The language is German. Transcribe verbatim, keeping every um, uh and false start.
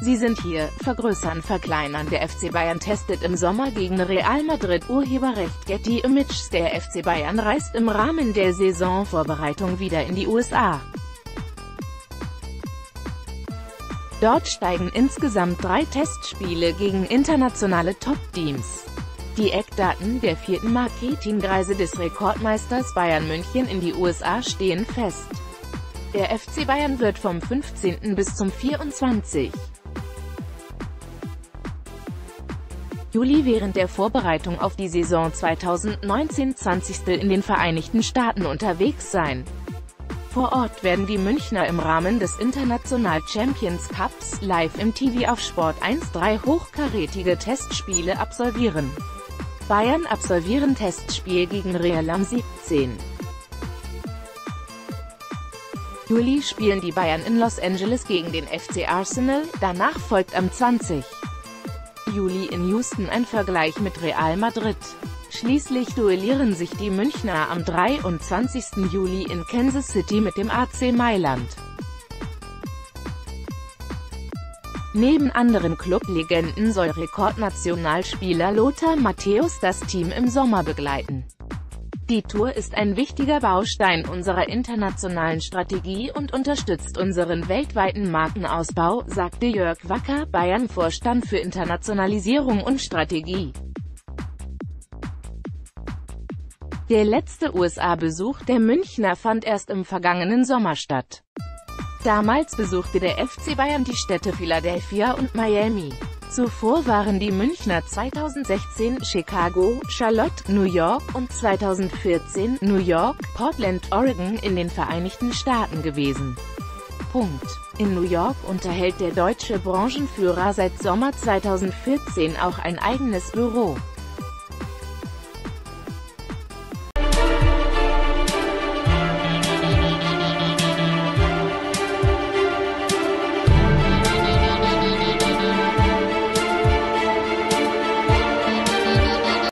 Sie sind hier, vergrößern, verkleinern. Der F C Bayern testet im Sommer gegen Real Madrid. Urheberrecht Getty Images. Der F C Bayern reist im Rahmen der Saisonvorbereitung wieder in die U S A. Dort steigen insgesamt drei Testspiele gegen internationale Top-Teams. Die Eckdaten der vierten Marketingreise des Rekordmeisters Bayern München in die U S A stehen fest. Der F C Bayern wird vom fünfzehnten bis zum vierundzwanzigsten Juli während der Vorbereitung auf die Saison zweitausendneunzehn zwanzig in den Vereinigten Staaten unterwegs sein. Vor Ort werden die Münchner im Rahmen des International Champions Cups live im T V auf Sport eins drei hochkarätige Testspiele absolvieren. Bayern absolvieren Testspiel gegen Real am siebzehnten Juli spielen die Bayern in Los Angeles gegen den F C Arsenal, danach folgt am zwanzigsten Juli in Houston ein Vergleich mit Real Madrid. Schließlich duellieren sich die Münchner am dreiundzwanzigsten Juli in Kansas City mit dem A C Mailand. Neben anderen Clublegenden soll Rekordnationalspieler Lothar Matthäus das Team im Sommer begleiten. Die Tour ist ein wichtiger Baustein unserer internationalen Strategie und unterstützt unseren weltweiten Markenausbau, sagte Jörg Wacker, Bayern-Vorstand für Internationalisierung und Strategie. Der letzte U S A-Besuch der Münchner fand erst im vergangenen Sommer statt. Damals besuchte der F C Bayern die Städte Philadelphia und Miami. Zuvor waren die Münchner zweitausendsechzehn Chicago, Charlotte, New York und zweitausendvierzehn New York, Portland, Oregon in den Vereinigten Staaten gewesen. Punkt. In New York unterhält der deutsche Branchenführer seit Sommer zweitausendvierzehn auch ein eigenes Büro.